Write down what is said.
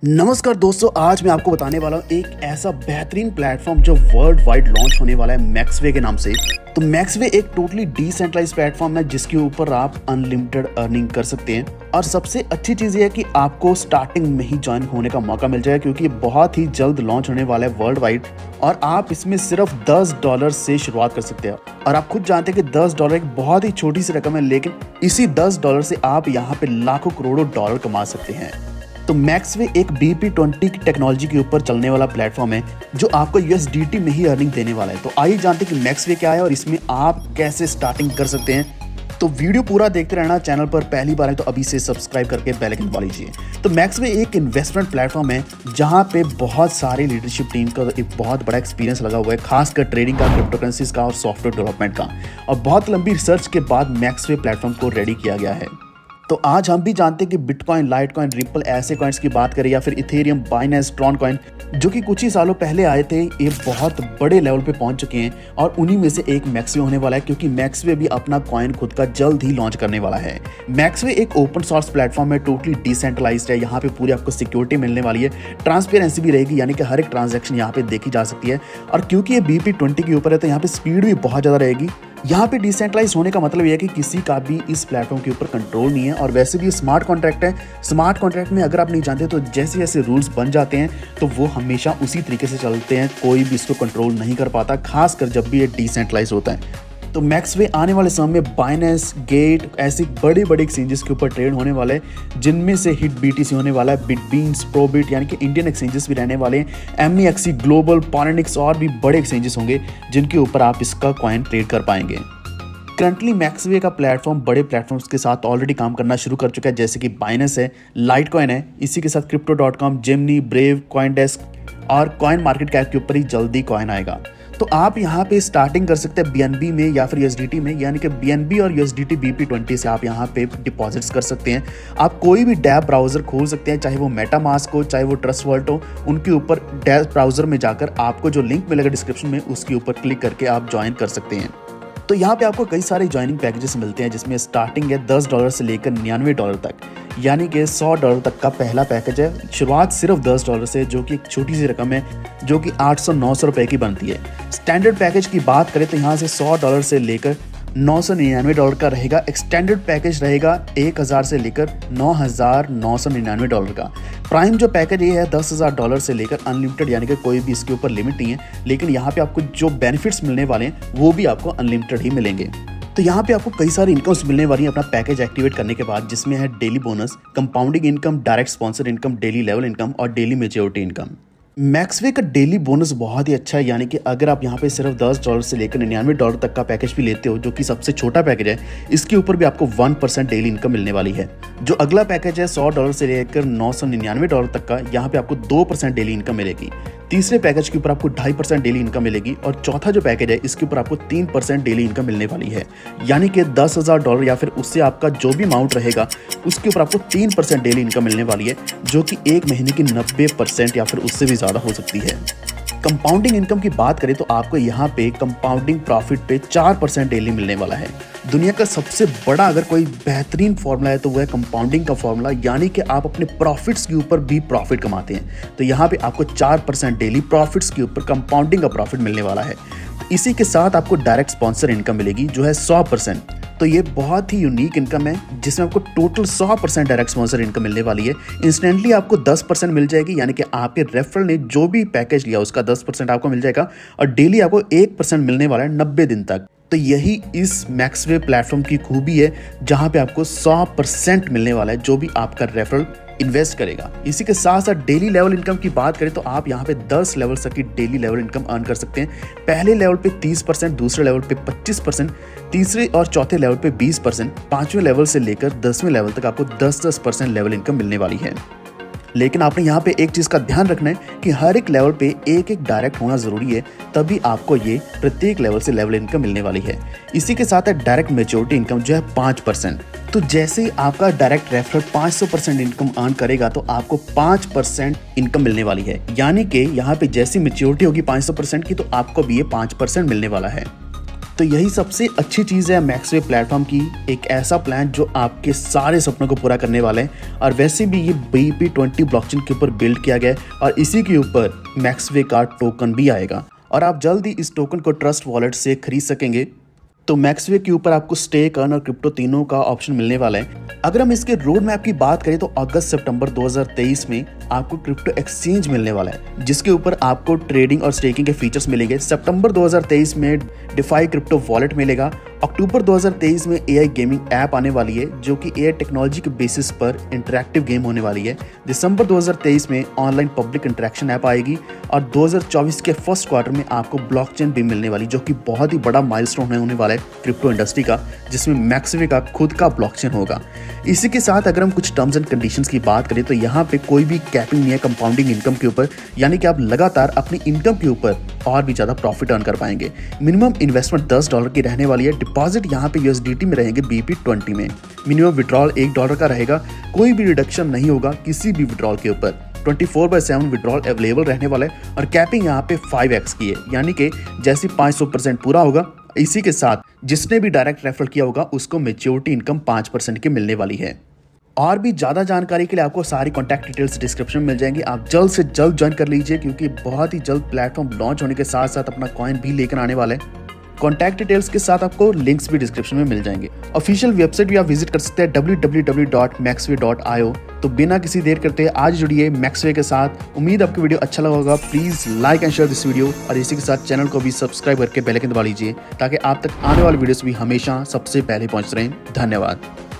नमस्कार दोस्तों, आज मैं आपको बताने वाला हूँ एक ऐसा बेहतरीन प्लेटफॉर्म जो वर्ल्ड वाइड लॉन्च होने वाला है मैक्सवे के नाम से। तो मैक्सवे एक टोटली डिसेंट्रलाइज्ड प्लेटफॉर्म है जिसके ऊपर आप अनलिमिटेड अर्निंग कर सकते हैं। और सबसे अच्छी चीज़ ये है कि आपको स्टार्टिंग में ही ज्वाइन होने का मौका मिल जाएगा क्योंकि ये बहुत ही जल्द लॉन्च होने वाला है वर्ल्ड वाइड। और आप इसमें सिर्फ $10 से शुरुआत कर सकते हैं। और आप खुद जानते हैं कि $10 एक बहुत ही छोटी सी रकम है, लेकिन इसी $10 से आप यहाँ पे लाखों करोड़ों डॉलर कमा सकते हैं। तो मैक्सवे एक BP20 की टेक्नोलॉजी के ऊपर चलने वाला प्लेटफॉर्म है जो आपको USDT में ही अर्निंग देने वाला है। तो आइए जानते हैं कि मैक्सवे क्या है और इसमें आप कैसे स्टार्टिंग कर सकते हैं। तो वीडियो पूरा देखते रहना। चैनल पर पहली बार है तो अभी से सब्सक्राइब करके बेल आइकन दबा लीजिए। तो मैक्सवे एक इन्वेस्टमेंट प्लेटफॉर्म है जहां पे बहुत सारे लीडरशिप टीम का एक बहुत बड़ा एक्सपीरियंस लगा हुआ है, खासकर ट्रेडिंग का, क्रिप्टो करेंसीज का और सॉफ्टवेयर डेवलपमेंट का। और बहुत लंबी रिसर्च के बाद मैक्सवे प्लेटफॉर्म को रेडी किया गया है। तो आज हम भी जानते हैं कि बिटकॉइन, लाइटकॉइन, रिपल ऐसे कॉइन्स की बात करें या फिर इथेरियम, बाइनेंस, ट्रॉन कॉइन जो कि कुछ ही सालों पहले आए थे, ये बहुत बड़े लेवल पे पहुंच चुके हैं। और उन्हीं में से एक मैक्सवे होने वाला है क्योंकि मैक्सवे भी अपना कॉइन खुद का जल्द ही लॉन्च करने वाला है। मैक्सवे एक ओपन सोर्स प्लेटफॉर्म है, टोटली डिसेंट्रलाइज्ड है। यहाँ पे पूरी आपको सिक्योरिटी मिलने वाली है, ट्रांसपेरेंसी भी रहेगी, यानी कि हर एक ट्रांजैक्शन यहाँ पे देखी जा सकती है। और क्योंकि ये BP20 के ऊपर है तो यहाँ पे स्पीड भी बहुत ज़्यादा रहेगी। यहाँ पे डिसेंट्रलाइज होने का मतलब यह है कि किसी का भी इस प्लेटफॉर्म के ऊपर कंट्रोल नहीं है। और वैसे भी स्मार्ट कॉन्ट्रैक्ट है। स्मार्ट कॉन्ट्रैक्ट में अगर आप नहीं जानते तो जैसे जैसे रूल्स बन जाते हैं तो वो हमेशा उसी तरीके से चलते हैं, कोई भी इसको कंट्रोल नहीं कर पाता, खासकर जब भी ये डिसेंट्रलाइज होता है। तो मैक्सवे आने वाले समय में बाइनेंस, गेट ऐसी बड़ी बड़ी एक्सचेंजेस के ऊपर ट्रेड होने वाले हैं, जिनमें से हिट BTC होने वाला है, बिटबीन्स, प्रोबिट यानी कि इंडियन एक्सचेंजेस भी रहने वाले हैं, MEXC, ग्लोबल, पॉलिटिक्स और भी बड़े एक्सचेंजेस होंगे जिनके ऊपर आप इसका कॉइन ट्रेड कर पाएंगे। करंटली मैक्सवे का प्लेटफॉर्म बड़े प्लेटफॉर्म्स के साथ ऑलरेडी काम करना शुरू कर चुका है, जैसे कि बाइनेंस है, लाइटकॉइन है, इसी के साथ Crypto.com, जेमिनी, ब्रेव, कॉइनडेस्क और कॉइन मार्केट कैप के ऊपर ही जल्दी कॉइन आएगा। तो आप यहाँ पे स्टार्टिंग कर सकते हैं BNB में या फिर USDT में, यानी कि BNB और USDT BP20 से आप यहाँ पे डिपॉजिट्स कर सकते हैं। आप कोई भी डैब ब्राउजर खोल सकते हैं, चाहे वो मेटामास्क हो, चाहे वो ट्रस्ट वॉलेट हो। उनके ऊपर डैब ब्राउजर में जाकर आपको जो लिंक मिलेगा डिस्क्रिप्शन में, उसके ऊपर क्लिक करके आप ज्वाइन कर सकते हैं। तो यहाँ पे आपको कई सारे ज्वाइनिंग पैकेजेस मिलते हैं जिसमें स्टार्टिंग है $10 से लेकर $99 तक, यानी कि $100 तक का पहला पैकेज है। शुरुआत सिर्फ $10 से, जो कि एक छोटी सी रकम है जो कि 800-900 रुपए की बनती है। स्टैंडर्ड पैकेज की बात करें तो यहाँ से $100 से लेकर $999 का रहेगा। एक्सटेंडेड पैकेज रहेगा 1000 से लेकर $9999 का। प्राइम जो पैकेज ये है $10,000 से लेकर अनलिमिटेड, यानी कि कोई भी इसके ऊपर लिमिट नहीं है, लेकिन यहाँ पे आपको जो बेनिफिट्स मिलने वाले हैं वो भी आपको अनलिमिटेड ही मिलेंगे। तो यहाँ पे आपको कई सारी इनकम्स मिलने वाली हैं अपना पैकेज एक्टिवेट करने के बाद, जिसमें है daily bonus, compounding income, direct sponsor income, daily level income और डेली मैच्योरिटी इनकम। मैक्सवे का डेली बोनस बहुत ही अच्छा है, यानी कि अगर आप यहाँ पे सिर्फ $10 से लेकर $99 तक का पैकेज भी लेते हो, जो कि सबसे छोटा पैकेज है, इसके ऊपर भी आपको 1% डेली इनकम मिलने वाली है। जो अगला पैकेज है $100 से लेकर $999 तक का, यहाँ पे आपको 2% डेली इनकम मिलेगी। तीसरे पैकेज के ऊपर आपको 2.5% डेली इनकम मिलेगी। और चौथा जो पैकेज है इसके ऊपर आपको 3% डेली इनकम मिलने वाली है, यानी कि $10,000 या फिर उससे आपका जो भी अमाउंट रहेगा उसके ऊपर आपको 3% डेली इनकम मिलने वाली है, जो कि एक महीने की 90% या फिर उससे भी ज़्यादा हो सकती है। कंपाउंडिंग इनकम की बात करें तो आपको यहाँ पे कंपाउंडिंग प्रॉफिट पे 4% डेली मिलने वाला है। दुनिया का सबसे बड़ा अगर कोई बेहतरीन फॉर्मूला है तो वह है कंपाउंडिंग का फॉर्मूला, यानी कि आप अपने प्रॉफिट्स के ऊपर भी प्रॉफिट कमाते हैं। तो यहाँ पे आपको 4% डेली प्रॉफिट्स के ऊपर कंपाउंडिंग का प्रॉफिट मिलने वाला है। इसी के साथ आपको डायरेक्ट स्पॉन्सर इनकम मिलेगी जो है 100%। तो ये बहुत ही यूनिक इनकम है जिसमें आपको टोटल 100% डायरेक्ट स्पॉन्सर इनकम मिलने वाली है। इंस्टेंटली आपको 10% मिल जाएगी, यानी कि आपके रेफरल ने जो भी पैकेज लिया उसका 10% आपको मिल जाएगा। और डेली आपको 1% मिलने वाला है 90 दिन तक। तो यही इस मैक्सवे प्लेटफॉर्म की खूबी है, जहां पे आपको 100% मिलने वाला है जो भी आपका रेफरल इन्वेस्ट करेगा। इसी के साथ साथ डेली लेवल इनकम की बात करें तो आप यहाँ पे 10 लेवल तक की डेली लेवल इनकम अर्न कर सकते हैं। पहले लेवल पे 30%, दूसरे लेवल पे 25%, तीसरे और चौथे लेवल पे 20%, पांचवें लेवल से लेकर 10वें लेवल तक आपको 10% लेवल इनकम मिलने वाली है। लेकिन आपने यहाँ पे एक चीज़ का ध्यान रखना है कि हर एक लेवल पे एक डायरेक्ट होना ज़रूरी है, तभी आपको ये प्रत्येक लेवल से लेवल इनकम मिलने वाली है। इसी के साथ है डायरेक्ट मैच्योरिटी इनकम जो है 5%। तो जैसे ही आपका डायरेक्ट रेफरल 500% इनकम अर्न करेगा तो आपको 5% इनकम मिलने वाली है, यानी कि यहाँ पे जैसी मैच्योरिटी होगी 500% की तो आपको भी ये 5% मिलने वाला है। तो यही सबसे अच्छी चीज़ है मैक्सवे प्लेटफॉर्म की, एक ऐसा प्लान जो आपके सारे सपनों को पूरा करने वाला है। और वैसे भी ये BEP20 ब्लॉकचेन के ऊपर बिल्ड किया गया है और इसी के ऊपर मैक्सवे का टोकन भी आएगा और आप जल्द ही इस टोकन को ट्रस्ट वॉलेट से खरीद सकेंगे। तो मैक्सवे के ऊपर आपको स्टेक, अर्न और क्रिप्टो तीनों का ऑप्शन मिलने वाला है। अगर हम इसके रोड मैप की बात करें तो अगस्त सितंबर 2023 में आपको क्रिप्टो एक्सचेंज मिलने वाला है जिसके ऊपर आपको ट्रेडिंग और स्टेकिंग के फीचर्स मिलेंगे। सितंबर 2023 में डिफाई क्रिप्टो वॉलेट मिलेगा। अक्टूबर 2023 में AI गेमिंग ऐप आने वाली है जो कि AI टेक्नोलॉजी के बेसिस पर इंटरैक्टिव गेम होने वाली है। दिसंबर 2023 में ऑनलाइन पब्लिक इंटरेक्शन ऐप आएगी और 2024 के फर्स्ट क्वार्टर में आपको ब्लॉकचेन भी मिलने वाली, जो कि बहुत ही बड़ा माइलस्टोन होने वाला है क्रिप्टो इंडस्ट्री का, जिसमें मैक्सवे का खुद का ब्लॉकचेन होगा। इसी के साथ अगर हम कुछ टर्म्स एंड कंडीशंस की बात करें तो यहाँ पे कोई भी कैपिंग नहीं है कंपाउंडिंग इनकम के ऊपर, यानी कि आप लगातार अपनी इनकम के ऊपर और भी ज़्यादा प्रॉफिट अर्न कर पाएंगे। मिनिमम इन्वेस्टमेंट $10 की रहने वाली है। डिपॉजिट यहाँ पे USDT में रहेंगे BEP20 में। मिनिमम विड्रॉल $1 का रहेगा। कोई भी रिडक्शन नहीं होगा किसी भी विड्रॉल के ऊपर। 24/7 विड्रॉल अवेलेबल रहने वाला है और कैपिंग यहाँ पे 5x की है, यानी कि जैसे 500% पूरा होगा इसी के साथ जिसने भी डायरेक्ट रेफर किया होगा उसको मैच्योरिटी इनकम 5% की मिलने वाली है। और भी ज़्यादा जानकारी के लिए आपको सारी कॉन्टैक्ट डिटेल्स डिस्क्रिप्शन में मिल जाएंगी। आप जल्द से जल्द ज्वाइन कर लीजिए क्योंकि बहुत ही जल्द प्लेटफॉर्म लॉन्च होने के साथ साथ अपना कॉइन भी लेकर आने वाला है। कॉन्टैक्ट डिटेल्स के साथ आपको लिंक्स भी डिस्क्रिप्शन में मिल जाएंगे। ऑफिशियल वेबसाइट भी आप विजिट कर सकते हैं www.maxway.io। तो बिना किसी देर करते आज जुड़िए मैक्सवे के साथ। उम्मीद आपको वीडियो अच्छा लगा होगा। Please like and share this video और इसी के साथ चैनल को भी सब्सक्राइब करके बेल आइकन दबा लीजिए ताकि आप तक आने वाले वीडियोस भी हमेशा सबसे पहले पहुंच रहे हैं। धन्यवाद।